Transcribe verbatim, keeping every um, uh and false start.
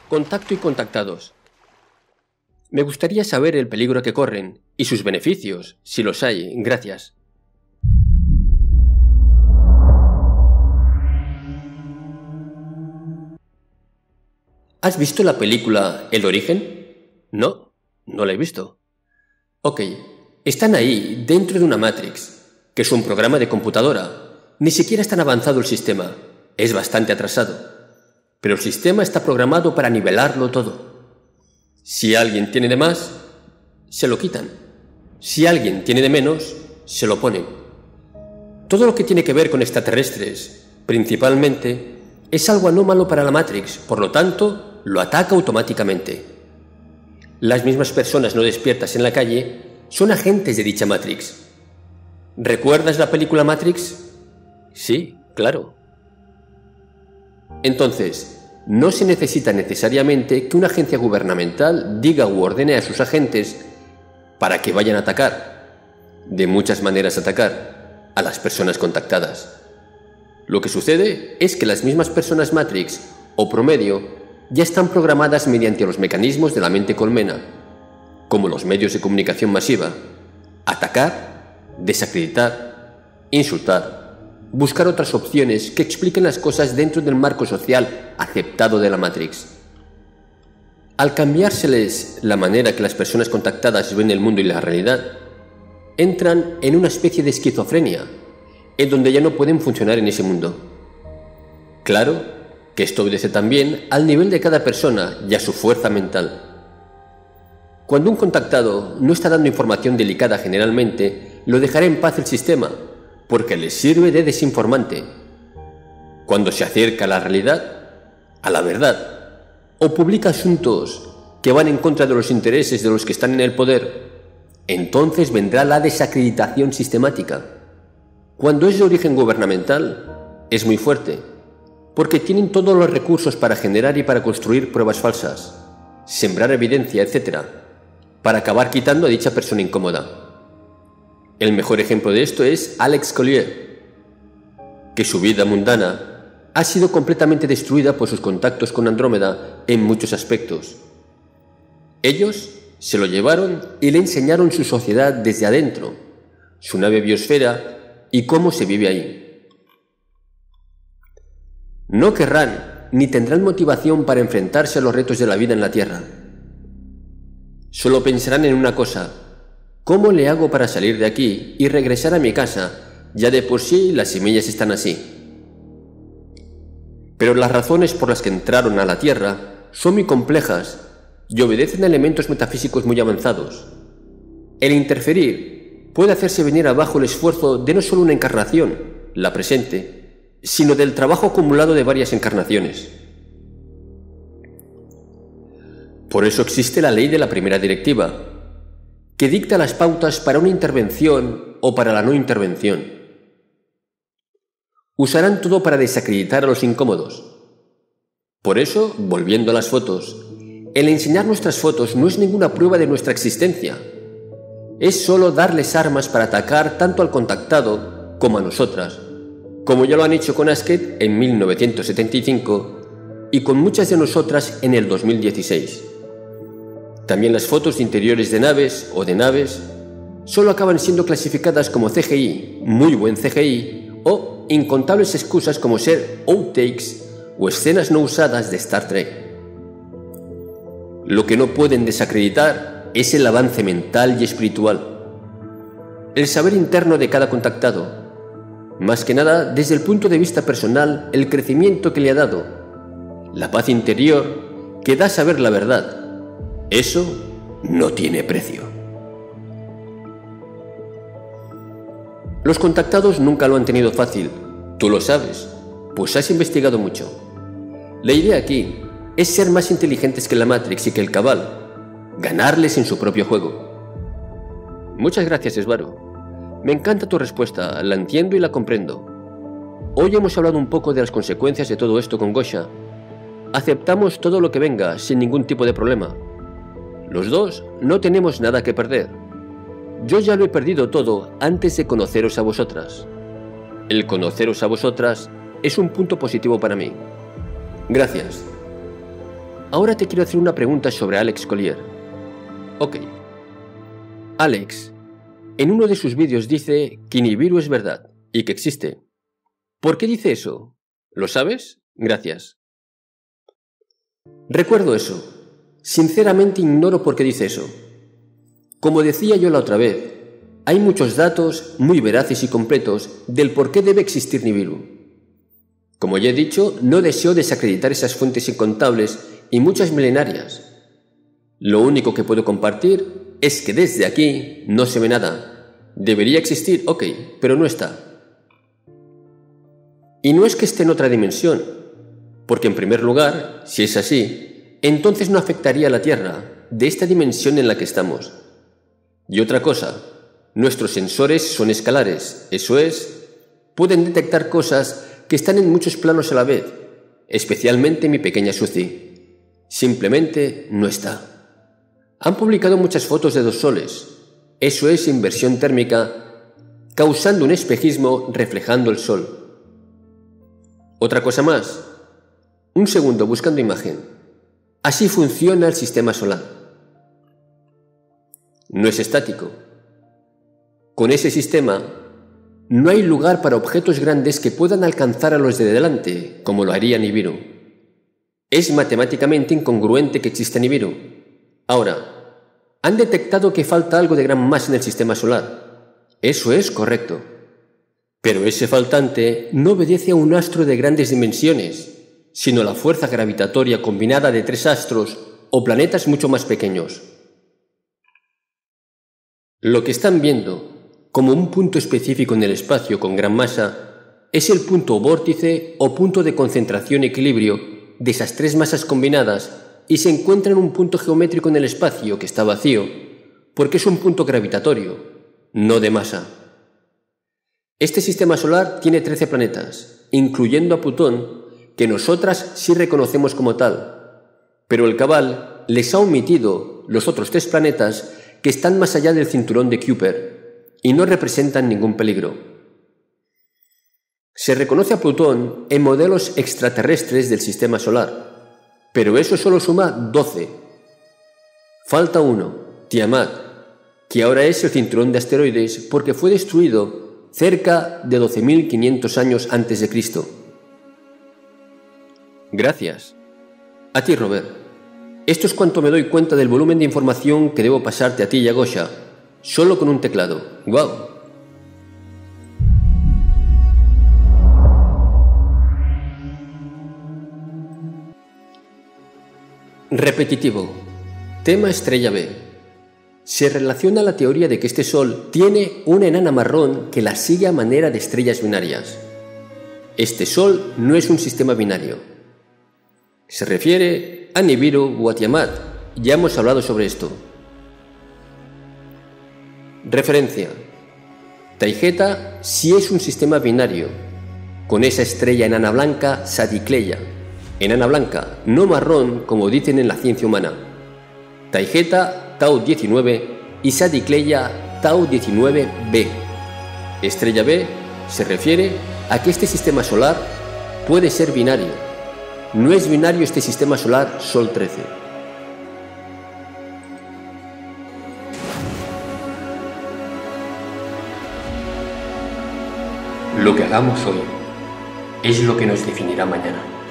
Contacto y contactados. Me gustaría saber el peligro que corren y sus beneficios, si los hay. Gracias. ¿Has visto la película El Origen? No, no la he visto. Ok, están ahí, dentro de una Matrix, que es un programa de computadora. Ni siquiera es tan avanzado el sistema, es bastante atrasado. Pero el sistema está programado para nivelarlo todo. Si alguien tiene de más, se lo quitan. Si alguien tiene de menos, se lo ponen. Todo lo que tiene que ver con extraterrestres, principalmente, es algo anómalo para la Matrix, por lo tanto, lo ataca automáticamente. Las mismas personas no despiertas en la calle son agentes de dicha Matrix. ¿Recuerdas la película Matrix? Sí, claro. Entonces, no se necesita necesariamente que una agencia gubernamental diga u ordene a sus agentes para que vayan a atacar, de muchas maneras atacar, a las personas contactadas. Lo que sucede es que las mismas personas Matrix o promedio ya están programadas mediante los mecanismos de la mente colmena, como los medios de comunicación masiva, atacar, desacreditar, insultar, buscar otras opciones que expliquen las cosas dentro del marco social aceptado de la Matrix. Al cambiárseles la manera que las personas contactadas ven el mundo y la realidad, entran en una especie de esquizofrenia, en donde ya no pueden funcionar en ese mundo. Claro que esto obedece también al nivel de cada persona y a su fuerza mental. Cuando un contactado no está dando información delicada generalmente, lo dejará en paz el sistema, porque les sirve de desinformante. Cuando se acerca a la realidad, a la verdad, o publica asuntos que van en contra de los intereses de los que están en el poder, entonces vendrá la desacreditación sistemática. Cuando es de origen gubernamental, es muy fuerte, porque tienen todos los recursos para generar y para construir pruebas falsas, sembrar evidencia, etcétera, para acabar quitando a dicha persona incómoda. El mejor ejemplo de esto es Alex Collier, que su vida mundana ha sido completamente destruida por sus contactos con Andrómeda en muchos aspectos. Ellos se lo llevaron y le enseñaron su sociedad desde adentro, su nave biosfera y cómo se vive ahí. No querrán ni tendrán motivación para enfrentarse a los retos de la vida en la Tierra. Solo pensarán en una cosa: ¿cómo le hago para salir de aquí y regresar a mi casa? Ya de por sí las semillas están así. Pero las razones por las que entraron a la Tierra son muy complejas y obedecen a elementos metafísicos muy avanzados. El interferir puede hacerse venir abajo el esfuerzo de no solo una encarnación, la presente, sino del trabajo acumulado de varias encarnaciones. Por eso existe la ley de la primera directiva, que dicta las pautas para una intervención o para la no intervención. Usarán todo para desacreditar a los incómodos. Por eso, volviendo a las fotos, el enseñar nuestras fotos no es ninguna prueba de nuestra existencia. Es solo darles armas para atacar tanto al contactado como a nosotras, como ya lo han hecho con Asket en mil novecientos setenta y cinco y con muchas de nosotras en el dos mil dieciséis. También las fotos de interiores de naves o de naves solo acaban siendo clasificadas como C G I, muy buen C G I, o incontables excusas como ser outtakes o escenas no usadas de Star Trek. Lo que no pueden desacreditar es el avance mental y espiritual, el saber interno de cada contactado, más que nada desde el punto de vista personal, el crecimiento que le ha dado, la paz interior que da saber la verdad. Eso no tiene precio. Los contactados nunca lo han tenido fácil, tú lo sabes, pues has investigado mucho. La idea aquí es ser más inteligentes que la Matrix y que el Cabal, ganarles en su propio juego. Muchas gracias, Svaro. Me encanta tu respuesta, la entiendo y la comprendo. Hoy hemos hablado un poco de las consecuencias de todo esto con Gosha. Aceptamos todo lo que venga sin ningún tipo de problema. Los dos no tenemos nada que perder. Yo ya lo he perdido todo antes de conoceros a vosotras. El conoceros a vosotras es un punto positivo para mí. Gracias. ahora te quiero hacer una pregunta sobre Alex Collier. Ok. Alex, en uno de sus vídeos dice que Nibiru es verdad y que existe. ¿Por qué dice eso? ¿Lo sabes? Gracias. Recuerdo eso. Sinceramente ignoro por qué dice eso. Como decía yo la otra vez, hay muchos datos muy veraces y completos del por qué debe existir Nibiru. Como ya he dicho, no deseo desacreditar esas fuentes incontables y muchas milenarias. Lo único que puedo compartir es que desde aquí no se ve nada. Debería existir, ok, pero no está. Y no es que esté en otra dimensión, porque en primer lugar, si es así, entonces no afectaría a la Tierra, de esta dimensión en la que estamos. Y otra cosa, nuestros sensores son escalares, eso es, pueden detectar cosas que están en muchos planos a la vez, especialmente mi pequeña Suzy. Simplemente no está. Han publicado muchas fotos de dos soles, eso es inversión térmica, causando un espejismo reflejando el sol. Otra cosa más, un segundo buscando imagen. Así funciona el sistema solar. No es estático. Con ese sistema, no hay lugar para objetos grandes que puedan alcanzar a los de delante, como lo haría Nibiru. Es matemáticamente incongruente que exista Nibiru. Ahora, han detectado que falta algo de gran masa en el sistema solar. Eso es correcto. Pero ese faltante no obedece a un astro de grandes dimensiones, sino a la fuerza gravitatoria combinada de tres astros o planetas mucho más pequeños. Lo que están viendo como un punto específico en el espacio con gran masa es el punto vórtice o punto de concentración-equilibrio de esas tres masas combinadas y se encuentra en un punto geométrico en el espacio que está vacío, porque es un punto gravitatorio, no de masa. Este sistema solar tiene trece planetas, incluyendo a Plutón, que nosotras sí reconocemos como tal, pero el Cabal les ha omitido los otros tres planetas que están más allá del cinturón de Kuiper y no representan ningún peligro. Se reconoce a Plutón en modelos extraterrestres del sistema solar, pero eso solo suma doce. Falta uno, Tiamat, que ahora es el cinturón de asteroides porque fue destruido cerca de doce mil quinientos años antes de Cristo. Gracias. A ti, Robert. Esto es cuanto me doy cuenta del volumen de información que debo pasarte a ti y a Gosha, solo con un teclado. ¡Guau! Repetitivo. Tema estrella B. Se relaciona la teoría de que este Sol tiene una enana marrón que la sigue a manera de estrellas binarias. Este Sol no es un sistema binario. Se refiere a Nibiru o a Tiamat. Ya hemos hablado sobre esto. Referencia. Taygeta sí es un sistema binario, con esa estrella enana blanca Sagittleya. Enana blanca, no marrón como dicen en la ciencia humana. Taygeta Tau diecinueve y Sagittleya Tau diecinueve b. Estrella B se refiere a que este sistema solar puede ser binario. No es binario este sistema solar Sol trece. Lo que hagamos hoy es lo que nos definirá mañana.